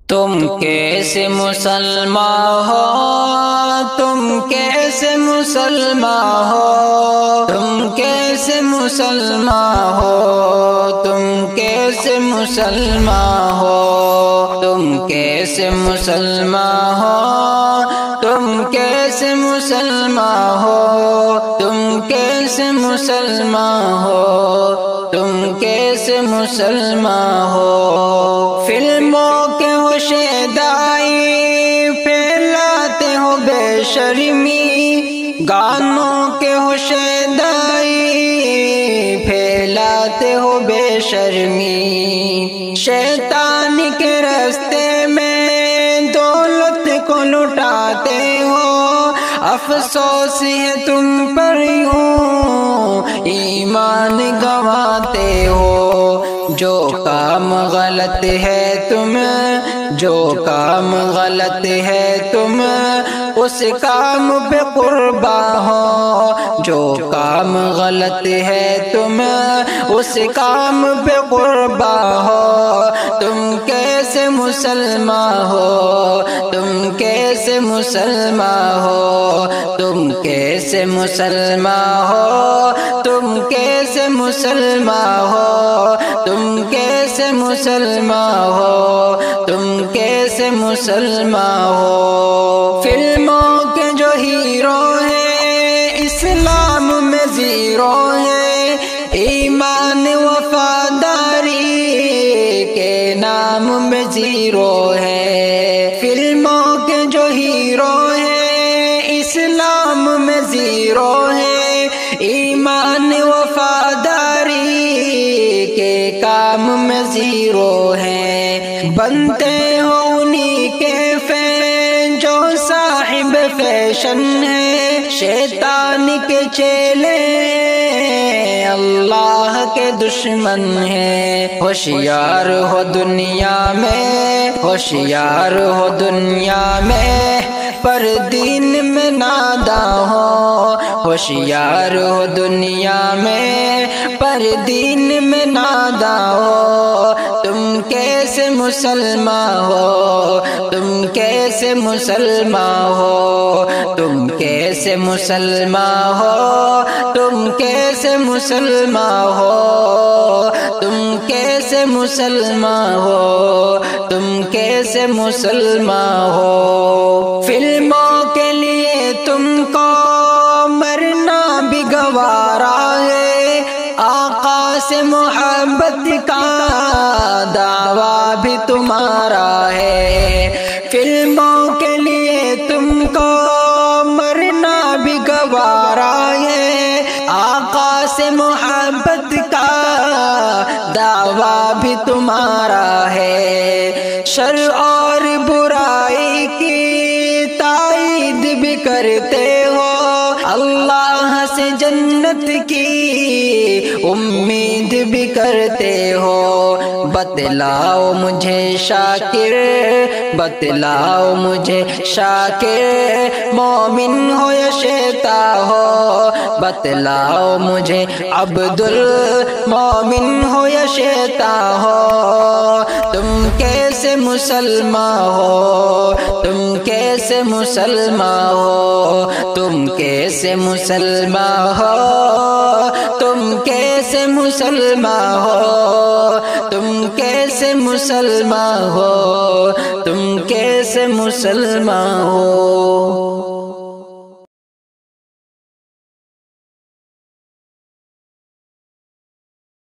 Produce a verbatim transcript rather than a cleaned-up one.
تم کیسے مسلمان ہو، تم کیسے مسلمان ہو، تم کیسے مسلمان ہو، تم کیسے مسلمان ہو، تم کیسے مسلمان ہو، تم کیسے مسلمان ہو، تم کیسے مسلمان ہو، تم کیسے مسلمان ہو۔ فلموں کے ہوشیدائی پھیلاتے ہو بے شرمی، گانوں کے ہوشیدائی پھیلاتے ہو بے شرمی، شیطان کے راستے میں دولت کو لٹاتے ہو، افسوس ہے تم پر یوں ایمان گنواتے ہو۔ جو کام غلط ہے تم، جو کام غلط ہے تم اس کام پہ قربان ہو، جو کام غلط ہے تم اس کام پہ قربان ہو۔ تم کیسے مسلمان ہو، تم کیسے مسلمان ہو، تم کیسے مسلمان ہو، تم کیسے مسلمان ہو، تم کیسے مسلمان ہو، تم کیسے مسلمان ہو۔ فلموں کے جو ہیرو ہیں اسلام میں زیرو ہیں، ایمان وفاداری کے نام میں زیرو ہے۔ فلموں کے جو ہیرو ہیں اسلام میں زیرو ہے، ایمان وفاداری کے کام میں زیرو ہے۔ بنتے ہو انہی کے فین جو صاحب فیشن ہے، شیطان کے چیلے اللہ کے دشمن ہیں۔ ہوشیار ہو دنیا میں، ہوشیار ہو دنیا میں پر دین میں ناداں ہو، ہوشیار ہو دنیا میں پر دین میں ناداں ہو۔ تم کیسے مسلمان ہو، تم کیسے مسلمان ہو، تم کیسے مسلمان ہو، تم کیسے مسلمان ہو، تم کیسے مسلمان ہو، تم کیسے مسلمان ہو۔ فلموں کے لیے تم کو مرنا بھی گوارا ہے، آقا سے محبت کا دعویٰ بھی تمہارا ہے۔ فلموں کے لیے تم کو مرنا بھی گوارا ہے، آقا سے محبت کا دعویٰ بھی تمہارا ہے۔ شر اور برائی کی تائید بھی کرتے ہو، اللہ سے جنت کی امید بھی کرتے ہو۔ بتلاؤ مجھے شاکر، بتلاؤ مجھے شاکر، مومن ہو یا شیطان ہو، بتلاؤ مجھے عبد المومن ہو یا شیطان ہو۔ تم کیسے مسلمان ہو، تم کیسے مسلمان ہو، تم کیسے مسلمان ہو، تم کیسے مسلمان ہو، تم کیسے مسلمان ہو، تم کیسے مسلمان ہو۔